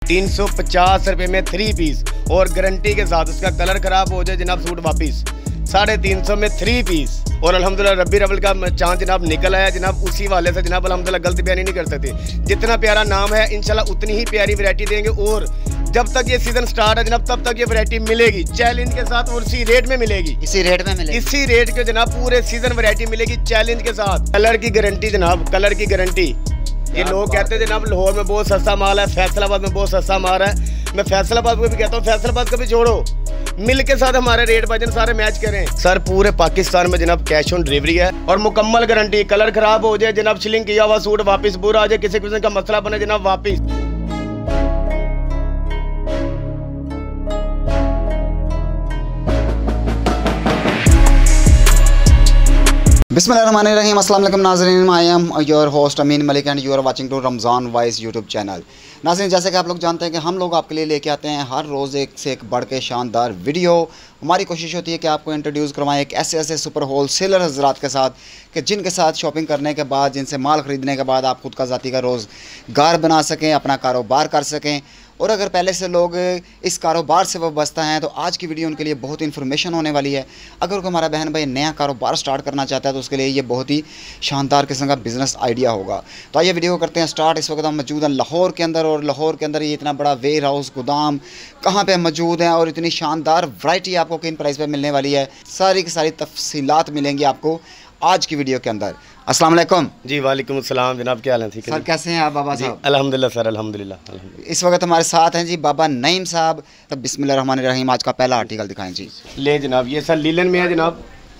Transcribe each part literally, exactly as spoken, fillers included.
तीन सौ पचास रुपये में थ्री पीस और गारंटी के साथ। उसका कलर ख़राब हो जाए जनाब सूट वापस साढ़े तीन सौ में थ्री पीस। और अल्हम्दुलिल्लाह रब्बी रवल का चांद जनाब निकल आया जनाब, उसी वाले से जनाब अल्हम्दुलिल्लाह गलत बयानी नहीं कर सकते। जितना प्यारा नाम है इंशाल्लाह उतनी ही प्यारी वैरायटी देंगे। और जब तक ये सीजन स्टार्ट है जनाब तब तक ये वैरायटी मिलेगी चैलेंज के साथ और इसी रेट में मिलेगी। इसी रेट में मिलेगी इसी रेट के जनाब पूरे सीजन वैरायटी मिलेगी चैलेंज के साथ। कलर की गारंटी जनाब, कलर की गारंटी। ये लोग कहते हैं जनाब लाहौर में बहुत सस्ता माल है, फैसलाबाद में बहुत सस्ता माल है। मैं फैसलाबाद को भी कहता हूँ, फैसलाबाद को भी छोड़ो, मिल के साथ हमारे रेट वजन सारे मैच करें। सर पूरे पाकिस्तान में जनाब कैश ऑन डिलीवरी है और मुकम्मल गारंटी। कलर खराब हो जाए जनाब, शिलिंग किया हुआ सूट वापस, बुरा आ जाए, किसी किस्म का मसला बने जनाब वापस। बिस्मिल्लाहिर्रहमानिर्रहीम। अस्सलाम वालेकुम नाज़रीन, I am your host Amin Malik and you are watching to Ramzan wise YouTube channel. नाज़रीन, जैसे कि आप लोग जानते हैं कि हम लोग आपके लिए लेके आते हैं हर रोज़ एक से एक बढ़ के शानदार वीडियो। हमारी कोशिश होती है कि आपको इंट्रोड्यूस करवाएं एक ऐसे ऐसे सुपर होल सेलर हज़रात के साथ कि जिनके साथ शॉपिंग करने के बाद, जिनसे माल ख़रीदने के बाद आप खुद का ज़ाती का रोज़गार बना सकें, अपना कारोबार कर सकें। और अगर पहले से लोग इस कारोबार से वाबस्ता हैं तो आज की वीडियो उनके लिए बहुत इन्फॉर्मेशन होने वाली है। अगर कोई हमारा बहन भाई नया कारोबार स्टार्ट करना चाहता है तो उसके लिए ये बहुत ही शानदार किस्म का बिज़नेस आइडिया होगा। तो आइए वीडियो करते हैं स्टार्ट। इस वक्त हम मौजूद हैं लाहौर के अंदर और लाहौर के अंदर ये इतना बड़ा वेयर हाउस गोदाम कहाँ पे मौजूद है और इतनी शानदार वैरायटी आपको किन प्राइस पे मिलने वाली है, सारी की सारी तफसीलात मिलेंगी आपको आज की वीडियो के अंदर। अस्सलाम वालेकुम। जी वालेकुम अस्सलाम जनाब, क्या हाल है? ठीक है सर, कैसे हैं आप बाबा साहब? अल्हम्दुलिल्लाह सर, अल्हम्दुलिल्लाह अल्हम्दुलिल्लाह। इस वक्त हमारे साथ हैं जी बाबा नईम साहब। तो बिस्मिल्लाहिर्रहमानिर्रहीम, आज का पहला आर्टिकल दिखाएं जी। ले जनाब, ये सर लीलन में है जनाब,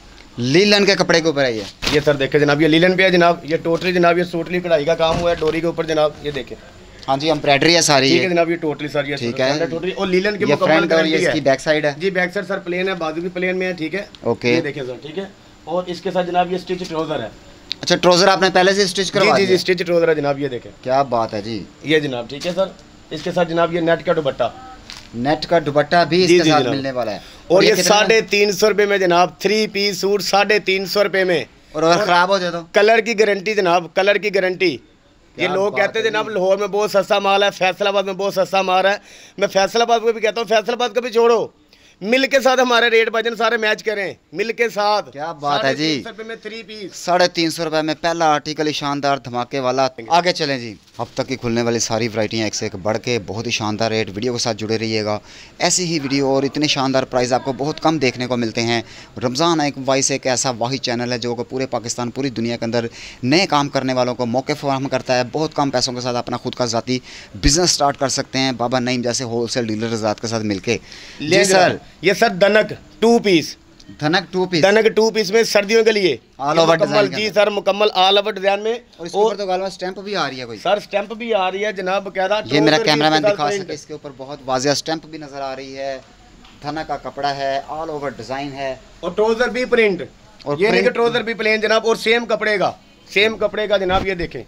लीलन के कपड़े के ऊपर है ये। ये सर देखे जनाब, ये लीलन पे है जनाब, ये टोटली जनाब ये टोटली कढ़ाई का काम हुआ है डोरी के ऊपर जनाब, ये देखें। हाँ जी, एम्ब्रॉयडरी है सारी। ठीक है जनाब, ये टोटली सर ये ठीक है टोटली और लीलन की ये मुकम्मल फ्रंट और ये इसकी बैक साइड है जी। बैक साइड सर प्लेन है, बाजू भी प्लेन में है। ठीक है, ओके, ये देखें सर। ठीक है, और इसके साथ जनाब ये स्टिच ट्राउजर है। अच्छा, ट्राउजर आपने पहले से स्टिच करवा दिया? जी जी स्टिच ट्राउजर है जनाब, ये देखें। क्या बात है जी, ये जनाब। ठीक है सर, इसके साथ जनाब ये नेट का दुपट्टा, नेट का दुपट्टा भी इसके साथ मिलने वाला है। और ये साढ़े तीन सौ रुपये में जनाब, थ्री पीस सूट साढ़े तीन सौ रुपये में। और अगर खराब हो जाए तो? कलर की गारंटी जनाब, कलर की गारंटी। ये लोग कहते हैं जनाब लाहौर में बहुत सस्ता माल है, फैसलाबाद में बहुत सस्ता माल है। मैं फैसलाबाद को भी कहता हूँ, फैसलाबाद को भी छोड़ो, मिल के साथ हमारे रेट वजन सारे मैच करें, मिल के साथ। क्या बात है जी, में थ्री पीस साढ़े तीन सौ रुपये में पहला आर्टिकल, शानदार धमाके वाला। आगे चलें जी। अब तक की खुलने वाली सारी वैरायटियाँ एक से एक बढ़ के बहुत ही शानदार रेट। वीडियो के साथ जुड़े रहिएगा, ऐसी ही वीडियो और इतने शानदार प्राइस आपको बहुत कम देखने को मिलते हैं। रमज़ान एक वाइस एक ऐसा वाहिद चैनल है जो कि पूरे पाकिस्तान, पूरी दुनिया के अंदर नए काम करने वालों को मौके फराहम करता है। बहुत कम पैसों के साथ अपना खुद का ज़ाती बिजनेस स्टार्ट कर सकते हैं बाबा नईम जैसे होलसेल डीलर ज़ात के साथ मिलके। जी सर, ये sir dhanak two piece, dhanak two piece, dhanak two piece में सर्दियों के लिए ऑल ओवर डिजाइन। जी सर, मुकम्मल ऑल ओवर डिजाइन में। और इसके ऊपर तो गाल में स्टैंप भी आ रही है कोई? सर स्टैंप भी आ रही है जनाब, कह रहा ये मेरा कैमरामैन दिखा सके, इसके ऊपर बहुत वाज़िया स्टैंप भी नजर आ रही है। धनक का कपड़ा है, ऑल ओवर डिजाइन है और ट्राउजर भी प्रिंट। और ये नहीं कि ट्राउजर भी प्लेन जनाब, और सेम कपड़े का, सेम कपड़े का जनाब, ये देखें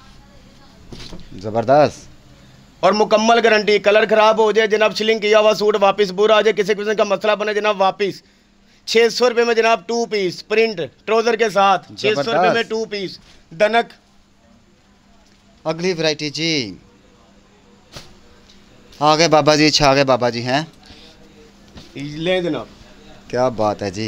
जबरदस्त। और मुकम्मल गारंटी। कलर खराब हो जाए जनाब, शिलिंग किया हुआ सूट वापस, बुरा आ जाए, किसी किस्म का मसला बने जनाब वापस। छः सौ रुपये में जनाब टू पीस प्रिंट ट्राउजर के साथ, छः सौ रुपये में टू पीस धनक। अगली वैरायटी जी, आगे बाबा जी, छा गए बाबा जी हैं, ले जनाब। क्या बात है जी।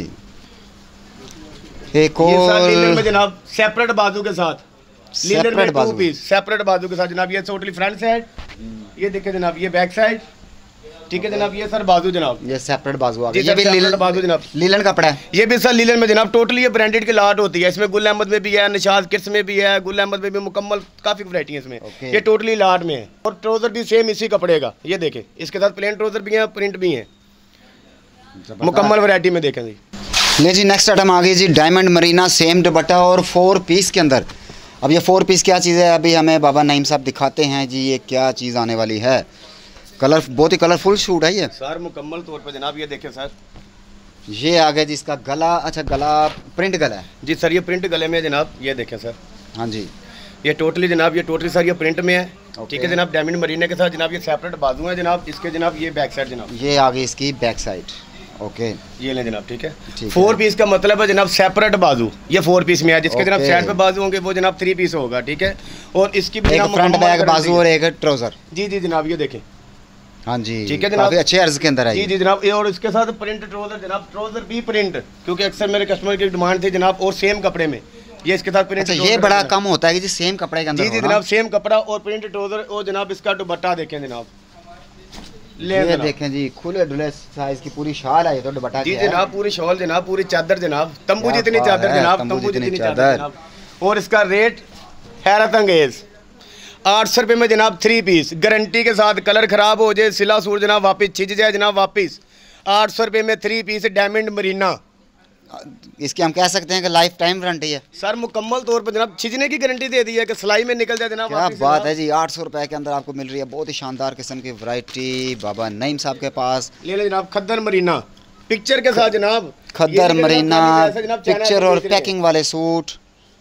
एक और लीलन में जनाब सेपरेट बाजू के साथ, लीलन में टू पीस सेपरेट बाजू के साथ जनाब। ये टोटली फ्रंट साइड, ये देखे जनाब, ये बैक साइड। ठीक है जनाब, ये सर बाजू जनाब, ये सेपरेट बाजू आ गया। ये भी लीलन बाजू जनाब, लीलन कपड़ा है ये भी सर लीलन में जनाब। टोटली ये ब्रांडेड की लाट होती है, इसमें गुल अहमद में भी है, निशाद किड्स में भी है, गुल अहमद में भी मुकम्मल काफी वैरायटी है इसमें। ये टोटली लाट में है और ट्राउजर भी सेम इसी कपड़े का। ये देखें, इसके साथ प्लेन ट्राउजर भी है, प्रिंट भी है, मुकम्मल वैरायटी में। देखें जी, ले जी नेक्स्ट आइटम आ गई जी, डायमंड मरीना, सेम दुपट्टा और फोर पीस के अंदर। अब ये फोर पीस क्या चीज़ है, अभी हमें बाबा नईम साहब दिखाते हैं जी, ये क्या चीज़ आने वाली है। कलर बहुत ही कलरफुल सूट है ये सर, मुकम्मल तौर पर जनाब। ये देखें सर, ये आ गया जी इसका गला। अच्छा, गला प्रिंट गला है जी सर, ये प्रिंट गले में जनाब। ये देखें सर, हाँ जी, ये टोटली जनाब, ये टोटली सर ये प्रिंट में है। ठीक है जनाब, डायमंड मरीने के साथ जनाब, ये सेपरेट बाजू है जनाब इसके जनाब। ये बैक साइड जनाब, ये आ गई इसकी बैक साइड। ओके, ये ले जनाब। ठीक है, फोर पीस का मतलब है जनाब सेपरेट बाजू, ये फोर पीस में है। जिसके जनाब साइड पे बाजू होंगे वो जनाब थ्री पीस होगा। ठीक है, और इसकी एक फ्रंट बैक बाजू और एक ट्राउजर। जी जी जनाब, ये देखें, हाँ जी, ठीक है जनाब, काफी अच्छे अर्ज के अंदर है जी जी जनाब। ये और इसके साथ प्रिंट ट्राउजर जनाब, ट्राउजर भी प्रिंट, क्योंकि अक्सर मेरे कस्टमर की डिमांड थी जनाब, और सेम कपड़े में ये इसके साथ प्रिंट। अच्छा, ये बड़ा कम होता है कि जी सेम कपड़े के अंदर? जी जी जनाब, सेम कपड़ा और प्रिंट ट्राउजर, और जनाब इसका दुपट्टा देखें जनाब, ये देखें जी, खुले डुले साइज की पूरी शाल है ये तो दुपट्टा जी जनाब, पूरी शॉल जनाब, पूरी चादर जनाब, तंबू जितनी चादर जनाब, तंबू जितनी चादर जनाब। और इसका रेट हैरत अंगेज आठ सौ रुपये में जनाब, थ्री पीस गारंटी के साथ। कलर ख़राब हो जाए, सिला सूट जनाब वापस छिज जाए जनाब, वापस आठ सौ रुपये में थ्री पीस डायमंड मरीना। इसकी हम कह सकते हैं कि लाइफ टाइम गारंटी है सर, मुकम्मल तौर पर जनाब छिजने की गारंटी दे दी है कि सिलाई में निकल जाए जनाब। क्या बात है जी, आठ सौ रुपये के अंदर आपको मिल रही है बहुत ही शानदार किस्म की वैरायटी बाबा नईम साहब के पास। ले ले जनाब, खद्दर मरीना पिक्चर के साथ जनाब, खद्दर मरीना पिक्चर और पैकिंग वाले सूट।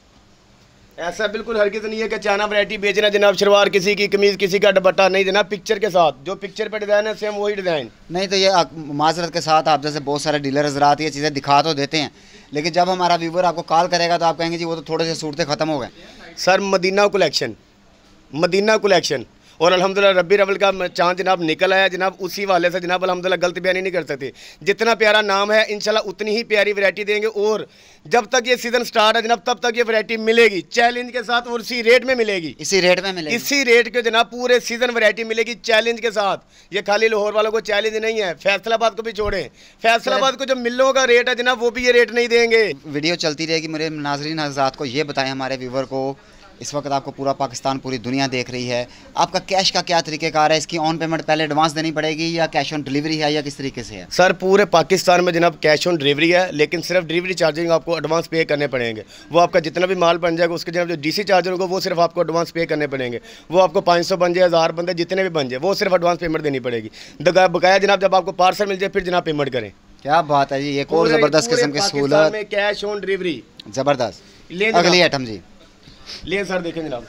ऐसा बिल्कुल हर किसी नहीं है कि चाइना वैरायटी बेचना जनाब, शलवार किसी की, कमीज किसी का, दुपट्टा नहीं जनाब, पिक्चर के साथ जो पिक्चर पे डिज़ाइन है सेम वही डिज़ाइन। नहीं तो ये माजरत के साथ आप जैसे बहुत सारे डीलर हजरात ये चीज़ें दिखा तो देते हैं, लेकिन जब हमारा व्यूवर आपको कॉल करेगा तो आप कहेंगे जी वो तो थोड़े से सूरतें ख़त्म हो गए। Sir Madina collection, Madina collection, और अल्हम्दुलिल्लाह रब्बी रवल का चांद जनाब निकल आया जनाब, उसी वाले से जनाब अल्हम्दुलिल्लाह गलत बयानी नहीं कर सकते। जितना प्यारा नाम है इंशाल्लाह उतनी ही प्यारी वैरायटी देंगे, और जब तक ये सीज़न स्टार्ट है जनाब तब तक ये वैरायटी मिलेगी चैलेंज के साथ, और इसी रेट में मिलेगी, इसी रेट में मिलेगी, इसी रेट के जनाब पूरे सीज़न वैरायटी मिलेगी चैलेंज के साथ। ये खाली लाहौर वालों को चैलेंज नहीं है, फैसलाबाद को भी छोड़ें, फैसलाबाद को जो मिलों का रेट है जनाब वो भी ये रेट नहीं देंगे। वीडियो चलती रहेगी। मेरे नाज़रीन हज़रात को ये बताएं, हमारे व्यूवर को, इस वक्त आपको पूरा पाकिस्तान पूरी दुनिया देख रही है, आपका कैश का क्या तरीक़ेकार है? इसकी ऑन पेमेंट पहले एडवांस देनी पड़ेगी या कैश ऑन डिलीवरी है, या किस तरीके से है? सर पूरे पाकिस्तान में जनाब कैश ऑन डिलीवरी है, लेकिन सिर्फ डिलीवरी चार्जिंग आपको एडवांस पे करने पड़ेंगे। वो आपका जितना भी माल बन जाएगा उसके जनाब जो डीसी चार्जर होगा वो सिर्फ आपको एडवांस पे करने पड़ेंगे। वो आपको पाँच सौ बन जाए, हज़ार बंदे जितने भी बन जाए, वो सिर्फ एडवांस पेमेंट देनी पड़ेगी। बकाया जनाब जब आपको पार्सल मिल जाए फिर जनाब पेमेंट करें। क्या बात है जी, एक और ज़बरदस्त किस्म की सहूलत में कैश ऑन डिलीवरी ज़बरदस्त। अगली आइटम जी ले सर, देखें जनाब,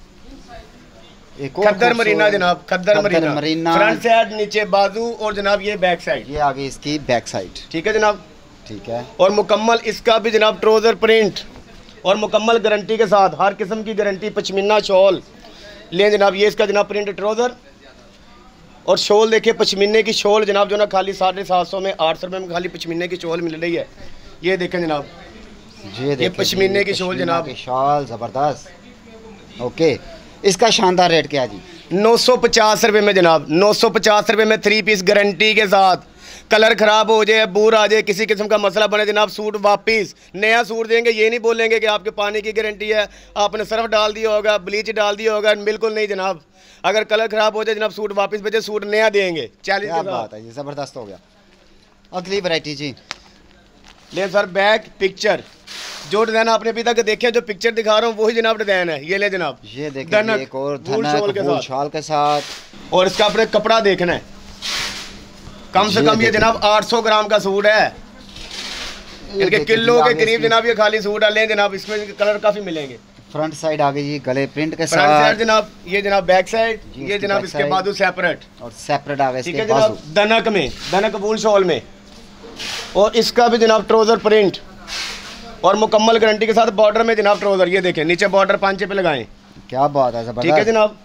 खद्दर मरीना जनाब, khaddar marina, marina front side, नीचे बाजू, और जनाब ये बैक साइड, ये आगे इसकी बैक साइड, ठीक है जनाब, ठीक है। और मुकम्मल इसका भी जनाब ट्राउजर प्रिंट और मुकम्मल गारंटी के साथ, हर किस्म की गारंटी, पश्मीना शॉल लें जनाब। ये इसका जनाब प्रिंट ट्राउजर और शॉल देखिए, पश्मीने की शॉल जनाब जो ना खाली साढ़े सात सौ में, आठ सौ रुपये में खाली पश्मीने की शॉल मिल रही है। ये देखें जनाब, ये पश्मीने की शॉल जनाब, शॉल ज़बरदस्त। ओके, इसका शानदार रेट क्या है जी? नौ सौ पचास रुपये में जनाब, नौ सौ पचास रुपये में थ्री पीस गारंटी के साथ। कलर ख़राब हो जाए, बूर आ जाए, किसी किस्म का मसला बने जनाब, सूट वापस नया सूट देंगे। ये नहीं बोलेंगे कि आपके पानी की गारंटी है, आपने सर्फ डाल दिया होगा, ब्लीच डाल दिया होगा, बिल्कुल नहीं जनाब। अगर कलर ख़राब हो जाए जनाब सूट वापस भेजे, सूट नया देंगे। चालीस क्या बात है, ये ज़बरदस्त हो गया। अगली वैरायटी जी ले सर, बैक पिक्चर, जो डिज़ाइन आपने अभी तक देखे, जो पिक्चर दिखा रहा हूँ वही जनाब डिज़ाइन है। ये ले जनाब, ये देखिए एक और धनक वूल शॉल के साथ, और इसका आपने कपड़ा देखना है, कम से कम ये जनाब आठ सौ ग्राम का सूट है, इनके किलो के करीब जनाब ये खाली सूट डालें जनाब। इसमें कलर काफ़ी मिलेंगे। फ्रंट साइड आ गई जी गले प्रिंट के साथ, फ्रंट साइड जनाब, ये जनाब बैक साइड, ये जनाब इसके बाजू सेपरेट, और सेपरेट आ गए, ठीक है जनाब, दनक में, दनक वूल शॉल में, और इसका भी जनाब ट्राउजर प्रिंट और मुकम्मल गारंटी के साथ। बॉर्डर में जनाब ट्राउजर, ये देखें नीचे बॉर्डर पांचे पे लगाएं। क्या बात है, जबरदस्त, ठीक है जनाब।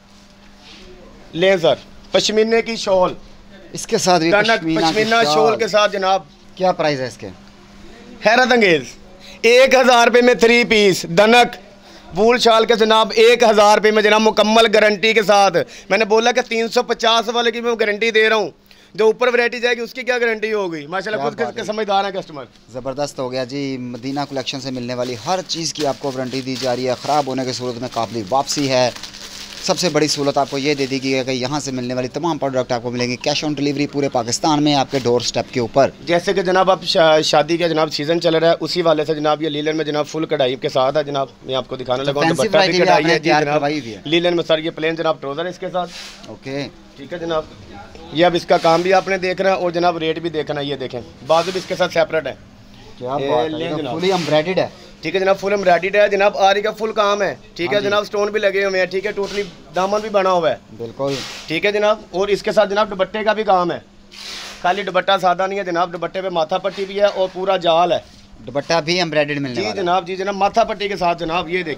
ले सर, पश्मीने की शॉल, इसके साथ भी पश्मीना शॉल के साथ जनाब। क्या प्राइस है इसके? हैरत अंगेज, एक हज़ार रुपये में थ्री पीस दनक वूल शाल के जनाब, एक हज़ार रुपये में जनाब मुकम्मल गारंटी के साथ। मैंने बोला कि तीन सौ पचास वाले की मैं गारंटी दे रहा हूँ, जो ऊपर वैरायटी जाएगी उसकी क्या गारंटी होगी। माशाल्लाह खुद के समझदार है कस्टमर। ज़बरदस्त हो गया जी। मदीना कलेक्शन से मिलने वाली हर चीज़ की आपको वारंटी दी जा रही है, ख़राब होने की सूरत में काबिल वापसी है। सबसे बड़ी सहूलत आपको ये दे दी गई है कि यहाँ से मिलने वाली तमाम प्रोडक्ट आपको मिलेंगी कैश ऑन डिलीवरी पूरे पाकिस्तान में आपके डोर स्टेप के ऊपर। जैसे कि जनाब आप शा, शादी का जनाब सीज़न चल रहा है, उसी वाले से जनाब ये लीलन में जनाब फुल कढ़ाई के साथ है जनाब। मैं आपको दिखाने लगा हूँ, दुपट्टा भी कढ़ाई है जी जनाब, लीलन में सर ये प्लेन जनाब ट्राउजर है इसके साथ। ओके, ठीक है जनाब। ये अब इसका काम भी आपने देखना है और जनाब रेट भी देखना है। ये देखें बाजू भी इसके साथ सेपरेट है। क्या बात है, फुली एम्ब्रॉयडर्ड है। ठीक है जनाब, फुल एम्ब्रॉयडर्ड है जनाब, आरी का फुल काम है। ठीक है जनाब, स्टोन भी लगे हुए हैं। ठीक है, टोटली दामन भी बना हुआ है बिल्कुल। ठीक है जनाब, और इसके साथ जनाब दुपट्टे का भी काम है। खाली दुपट्टा सादा नहीं है जनाब, दुपट्टे पे माथा पट्टी भी है और पूरा जाल है। दुपट्टा भी एम्ब्रॉयडर्ड मिलने जी वाला जनाब, जी जनाब, माथा पट्टी के साथ जनाब। ये देखें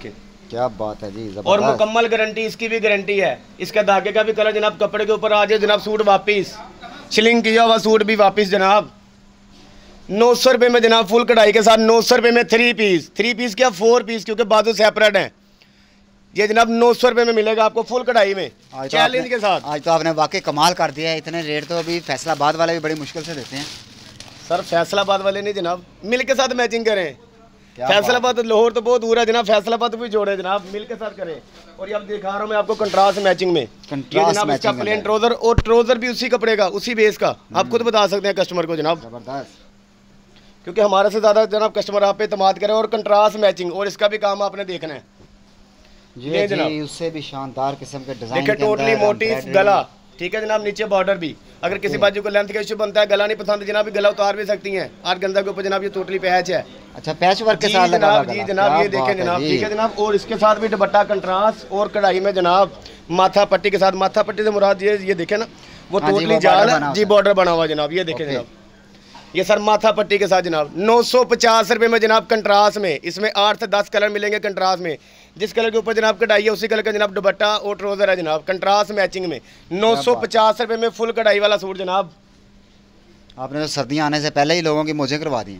क्या बात है जी, और मुकम्मल गारंटी, इसकी भी गारंटी है। इसका धागे का भी कलर जनाब कपड़े के ऊपर आ जाए जनाब, सूट वापिस, शिलिंग किया हुआ सूट भी वापिस जनाब। नौ सौ रुपये में जनाब फुल कढ़ाई के साथ, नौ सौ रुपये में थ्री पीस, थ्री पीस क्या फोर पीस, क्योंकि बाजू सेपरेट हैं। ये जनाब नौ सौ रुपये में मिलेगा आपको फुल कढ़ाई में, चैलेंज तो के साथ। आज तो आपने वाकई कमाल कर दिया है, इतने रेट तो अभी फैसलाबाद वाले भी बड़ी मुश्किल से देते हैं। सर फैसलाबाद वाले नहीं जनाब, मिल के साथ मैचिंग करें। फैसलाबाद लाहौर तो बहुत दूर है जनाब, फैसलाबाद भी जोड़े जनाब, मिल के साथ करें। और ये अब दिखा रहा हूँ मैं आपको कंट्रास्ट मैचिंग में, ये जनाब इसका प्लेन ट्राउजर, और ट्राउजर भी उसी कपड़े का, उसी बेस का, आप खुद बता सकते हैं कस्टमर को जनाब। जबरदस्त, क्योंकि हमारे से ज़्यादा जनाब कस्टमर आप पे इत्मीनाद करें। और कंट्रास्ट मैचिंग, और इसका भी काम आपने देखना है। ये जी उससे भी शानदार किस्म के डिजाइन, देखिए टोटली मोटिव गला, ठीक है जनाब, नीचे बॉर्डर भी। अगर किसी बाजू को लेंथ का इशू बनता है, गला नहीं पसंद जनाब, गला उतार भी सकती हैं। आठ गंदा के ऊपर जनाब ये टोटली पैच है। अच्छा, पैच वर्क के साथ लगा जी जनाब, ये देखें जनाब, ठीक है जनाब। और इसके साथ भी दुपट्टा कंट्रास्ट और कढ़ाई में जनाब, माथा पट्टी के साथ, माथा पट्टी से मुराद ये ये देखे ना, वो टोटली जाल है जी, बॉर्डर बना हुआ जनाब, ये देखे जनाब, ये सर माथा पट्टी के साथ जनाब। नौ सौ पचास रुपये में जनाब कंट्रास्ट में, इसमें आठ से दस कलर मिलेंगे कंट्रास्ट में। जिस कलर के ऊपर जनाब कढ़ाई है उसी कलर का जनाब दुपट्टा और ट्राउजर है जनाब, कंट्रास्ट मैचिंग में। नौ सौ पचास रुपये में फुल कढ़ाई वाला सूट जनाब। आपने तो सर्दियाँ आने से पहले ही लोगों की मोजें करवा दी।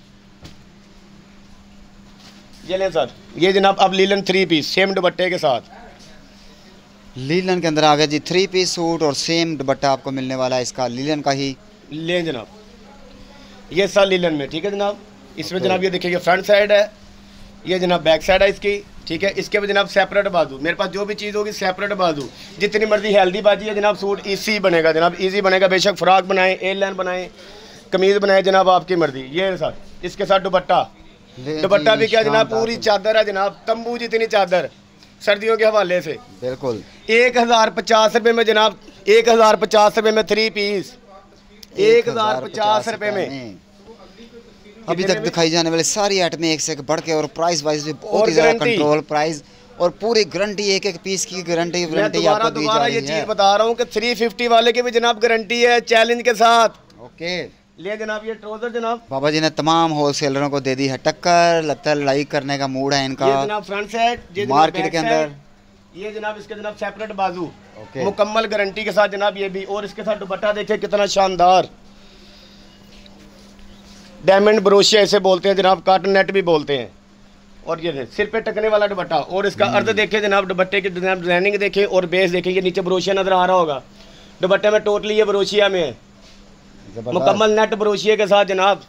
ये लें सर, ये जनाब अब लीलन थ्री पीस सेम दुपट्टे के साथ, लीलन के अंदर आ गया जी थ्री पीस सूट, और सेम दुपट्टा आपको मिलने वाला है इसका लीलन का ही। लें जनाब, ये सर लीलन में, ठीक है जनाब। इसमें जनाब ये देखिए, ये फ्रंट साइड है, ये जनाब बैक साइड है इसकी, ठीक है। इसके भी जनाब सेपरेट बाजू, मेरे पास जो भी चीज़ होगी सेपरेट बाजू, जितनी मर्जी हेल्दी बाजी है जनाब, सूट इसी बनेगा जनाब, इजी बनेगा। बेशक फ्रॉक बनाए, ए लाइन बनाए, कमीज बनाए जनाब, आपकी मर्जी। ये सर इसके साथ दुपट्टा, दुपट्टा भी क्या जनाब, पूरी चादर है जनाब, तंबू जितनी चादर सर्दियों के हवाले से। बिल्कुल, एक हज़ार पचास रुपये में जनाब, एक हज़ार पचास रुपये में थ्री पीस, एक हज़ार पचास रुपये में। अभी तक दिखाई जाने वाली सारी आइटमें एक से एक बढ़ के, और प्राइस वाइज भी बहुत ही ज़्यादा कंट्रोल प्राइस, और पूरी गारंटी, एक एक पीस की गारंटी वारंटी आपको दी जा रही है। ये चीज़ बता रहा हूँ कि तीन सौ पचास वाले की भी जनाब गारंटी है, चैलेंज के साथ। ओके, ले जनाब ये ट्राउजर जनाब, बाबा जी ने तमाम होलसेलरों को दे दी है टक्कर, लगता है लड़ाई करने का मूड है इनका। ये जनाब फ्रंट साइड मार्केट के अंदर, ये जनाब इसके जनाब सेपरेट बाजू, मुकम्मल गारंटी के साथ जनाब ये भी। और इसके साथ दुपट्टा देखिए कितना शानदार, डायमंड ब्रोशिया इसे बोलते हैं जनाब, कॉटन नेट भी बोलते हैं। और ये सिर पे टकने वाला दुपट्टा, और इसका अर्थ देखिए जनाब, दुपट्टे की डिजाइनिंग देखिए और बेस देखिए, ये नीचे ब्रोशिया नजर आ रहा होगा दुपट्टे में, टोटली ये ब्रोशिया में है, मुकम्मल नेट ब्रोशिया के साथ जनाब।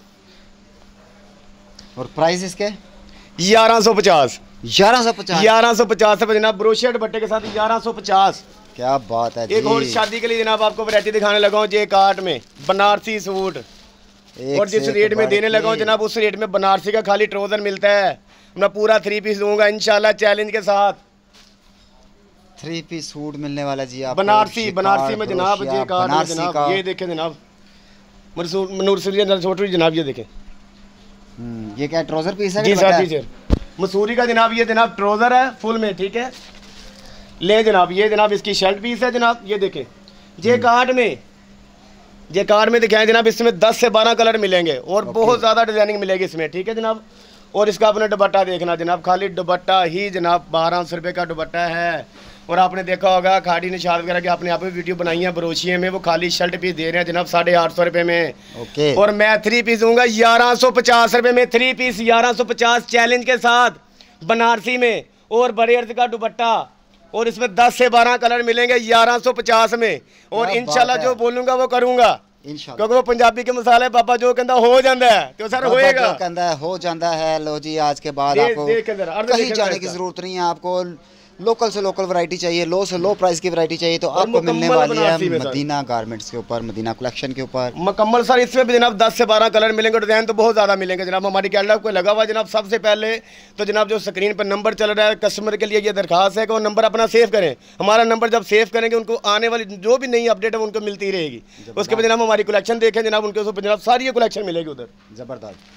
और प्राइस इसके ग्यारह सौ पचास, ग्यारह सौ पचास, ग्यारह सौ पचास रुपये जनाब, ब्रोशिया दुपट्टे के साथ ग्यारह सौ पचास। क्या बात है। एक और शादी के लिए जनाब आपको वैरायटी दिखाने लगा हूँ, जे काट में बनारसी सूट, और जिस रेट में देने लगा हूँ जनाब उस रेट में बनारसी का खाली ट्राउजर मिलता है। मैं पूरा थ्री पीस दूंगा इंशाल्लाह चैलेंज के साथ। थ्री पीस सूट मिलने वाला जी आप बनारसी, बनारसी में जनाब जे काट में जनाब, ये देखें जनाब मसूरी जनाब, ये देखें ये क्या ट्राउजर पीस है जी सर, जी सर मसूरी का जनाब, ये जनाब ट्राउजर है फुल में, ठीक है। ले जनाब, ये जनाब इसकी शर्ट पीस है जनाब, ये देखें जे काट में, जे कार में दिखाएं जनाब, इसमें दस से बारह कलर मिलेंगे और बहुत ज़्यादा डिजाइनिंग मिलेगी इसमें, ठीक है जनाब। और इसका अपना दुपट्टा देखना जनाब, खाली दुपट्टा ही जनाब बारह सौ रुपये का दुपट्टा है। और आपने देखा होगा खाड़ी निशाद वगैरह की आपने यहाँ पे वीडियो बनाई है ब्रोशिया में, वो खाली शर्ट पीस दे रहे हैं जनाब साढ़े आठ सौ रुपये में। ओके, और मैं थ्री पीस दूंगा ग्यारह सौ पचास रुपये में, थ्री पीस ग्यारह सौ पचास चैलेंज के साथ बनारसी में, और बड़े अर्ज का दुपट्टा, और इसमें दस से बारह कलर मिलेंगे ग्यारह सौ पचास में। और इंशाल्लाह जो बोलूँगा वो करूँगा, क्योंकि वो पंजाबी के मसाले पापा जो कहता हो जाता है तो सर होएगा, कहता है हो जाता है। लो जी, आज के बाद आपको कहीं जाने की जरूरत नहीं है, आपको लोकल से लोकल वैरायटी चाहिए, लो से लो प्राइस की वैरायटी चाहिए तो आपको मिलने वाली है मदीना गारमेंट्स के ऊपर, मदीना कलेक्शन के ऊपर मुकम्मल। सर इसमें भी जनाब दस से बारह कलर मिलेंगे, डिजाइन तो बहुत ज़्यादा मिलेंगे जनाब। हमारी कैटलॉग को लगा हुआ जनाब। सबसे पहले तो जनाब जो स्क्रीन पर नंबर चल रहा है, कस्टमर के लिए ये दरखास्त है कि वो नंबर अपना सेव करें। हमारा नंबर जब सेव करेंगे उनको आने वाली जो भी नई अपडेट है उनको मिलती रहेगी। उसके बाद जनाब हमारी कलेक्शन देखें जनाब, उनके ऊपर जनाब सारी ये कलेक्शन मिलेगी उधर। ज़बरदस्त।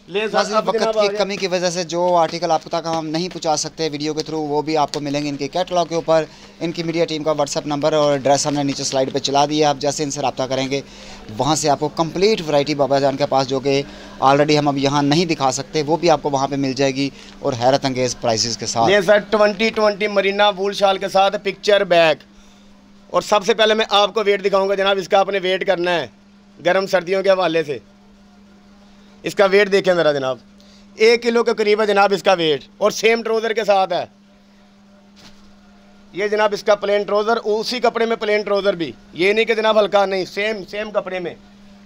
ले सर, नाज़रीन, अब वक्त जनाब आ की गया। कमी की वजह से जो आर्टिकल आप तक हम नहीं पहुंचा सकते वीडियो के थ्रू, वो भी आपको मिलेंगे इनके कैटलॉग के ऊपर। इनकी मीडिया टीम का व्हाट्सअप नंबर और एड्रेस हमने नीचे स्लाइड पे चला दिया। आप जैसे इनसे रब्ता करेंगे वहाँ से आपको कंप्लीट वैरायटी बाबा जान के पास, जो कि ऑलरेडी हम अब यहाँ नहीं दिखा सकते, वो भी आपको वहाँ पर मिल जाएगी और हैरत अंगेज़ प्राइसेस के साथ। ये sir twenty twenty marina wool shawl के साथ पिक्चर बैग। और सबसे पहले मैं आपको वेट दिखाऊंगा जनाब, इसका आपने वेट करना है गर्म सर्दियों के हवाले से। इसका वेट देखें ज़रा जनाब, एक किलो के करीब है जनाब इसका वेट, और सेम ट्रोज़र के साथ है ये जनाब। इसका प्लेन ट्रोज़र, उसी कपड़े में प्लेन ट्रोज़र भी, ये नहीं कि जनाब हल्का, नहीं, सेम सेम कपड़े में।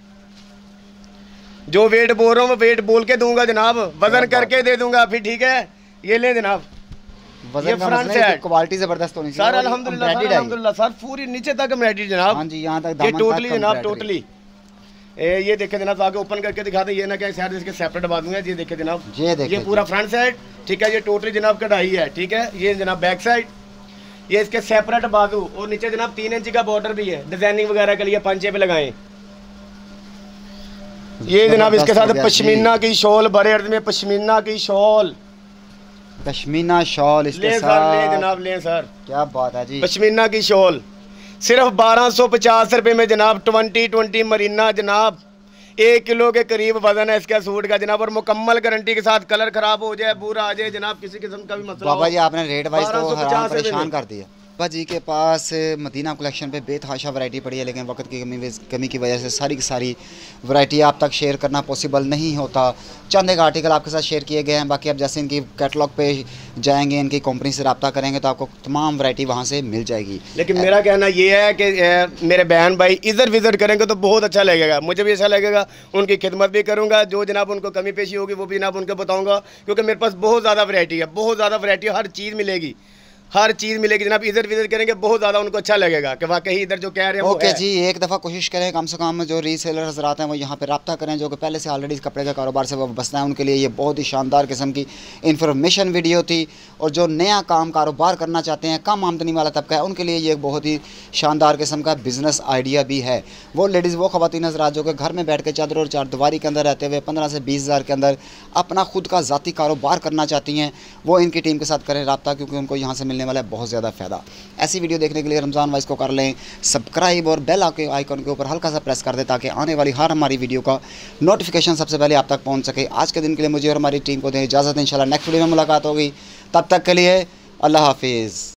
जो वेट बोल रहा हूँ मैं वेट बोल के दूंगा जनाब, वजन करके दे दूंगा फिर, ठीक है। ये ले जनाब, ये फ्रंट से क्वालिटी ज़बरदस्त होनी चाहिए सर। अल्हम्दुलिल्लाह सर, अल्हम्दुलिल्लाह सर, पूरी नीचे तक एम्ब्रॉयडरी जनाब। हाँ जी, यहाँ तक ये दामन टोटली तक जनाब, एम्ब्रॉयडरी। टोटली। ए, ये देखे जनाब, आगे ओपन करके दिखा दें, ये ना क्या शायद इसके सेपरेट बाजू है। ये देखे जनाब, ये देखे ये पूरा फ्रंट साइड, ठीक है। ये टोटली जनाब कढ़ाई है, ठीक है। ये जनाब बैक साइड, ये इसके सेपरेट बाजू, और नीचे जनाब तीन इंच का बॉर्डर भी है डिजाइनिंग वगैरह के लिए, पंचे पे लगाए। ये जनाब इसके साथ पश्मीना की शॉल, बड़े अर्ज में पश्मीना की शॉल, पश्मीना शॉल इसके ले साथ। सर, ले जनाब, ले सर, क्या बात है जी। पश्मीना की शॉल सिर्फ बारह सौ पचास रुपये में जनाब। ट्वेंटी ट्वेंटी मरीना जनाब, एक किलो के करीब वजन है इसका सूट का जनाब, और मुकम्मल गारंटी के साथ। कलर खराब हो जाए, बुरा आ जाए जनाब, किसी किस्म का भी मसला बाबा हो, जी आपने रेट वाइज तो हैरान परेशान कर दिया। बाबा जी के पास मदीना कलेक्शन पे बेतहाशा वैरायटी पड़ी है, लेकिन वक्त की कमी कमी की वजह से सारी की सारी वैरायटी आप तक शेयर करना पॉसिबल नहीं होता। चंद एक आर्टिकल आपके साथ शेयर किए गए हैं, बाकी आप जैसे इनकी कैटलॉग पे जाएंगे, इनकी कंपनी से रब्ता करेंगे तो आपको तमाम वैरायटी वहाँ से मिल जाएगी। लेकिन मेरा कहना ये है कि मेरे बहन भाई इधर विज़िट करेंगे तो बहुत अच्छा लगेगा, मुझे भी अच्छा लगेगा, उनकी खिदमत भी करूँगा। जो जनाब उनको कमी पेशी होगी वो भी जनाब उनको बताऊँगा, क्योंकि मेरे पास बहुत ज़्यादा वैरायटी है, बहुत ज़्यादा वैरायटी, हर चीज़ मिलेगी, हर चीज़ मिलेगी जनाब। इधर विजिट करेंगे बहुत ज़्यादा उनको अच्छा लगेगा कि वाकई इधर जो कह रहे हैं। ओके जी, एक दफ़ा कोशिश करें कम से कम जो रीसेलर हजरात हैं वो यहाँ पे रब्ता करें, जो कि पहले से ऑलरेडी इस कपड़े के कारोबार से वाबस्ता है। उनके लिए ये बहुत ही शानदार किस्म की इन्फॉर्मेशन वीडियो थी, और जो नया काम कारोबार करना चाहते हैं, कम आमदनी वाला तबका है, उनके लिए ये एक बहुत ही शानदार किस्म का बिज़नेस आइडिया भी है। वो लेडीज़, वो ख़वातीन हजरात जो कि घर में बैठ के चादर और चार दीवारी के अंदर रहते हुए पंद्रह से बीस हज़ार के अंदर अपना खुद का ज़ाती कारोबार करना चाहती हैं, वो इनकी टीम के साथ करें रब्ता, क्योंकि उनको यहाँ से मिलने वाला है बहुत ज़्यादा फ़ायदा। ऐसी वीडियो देखने के लिए रमज़ान वाइज को कर लें सब्सक्राइब, और बेल आइकन के ऊपर हल्का सा प्रेस कर दें, ताकि आने वाली हर हमारी वीडियो का नोटिफिकेशन सबसे पहले आप तक पहुँच सके। आज के दिन के लिए मुझे और हमारी टीम को दें इजाज़त, इंशाल्लाह नेक्स्ट वीडियो में मुलाकात होगी। तब तक के लिए अल्लाह हाफिज़।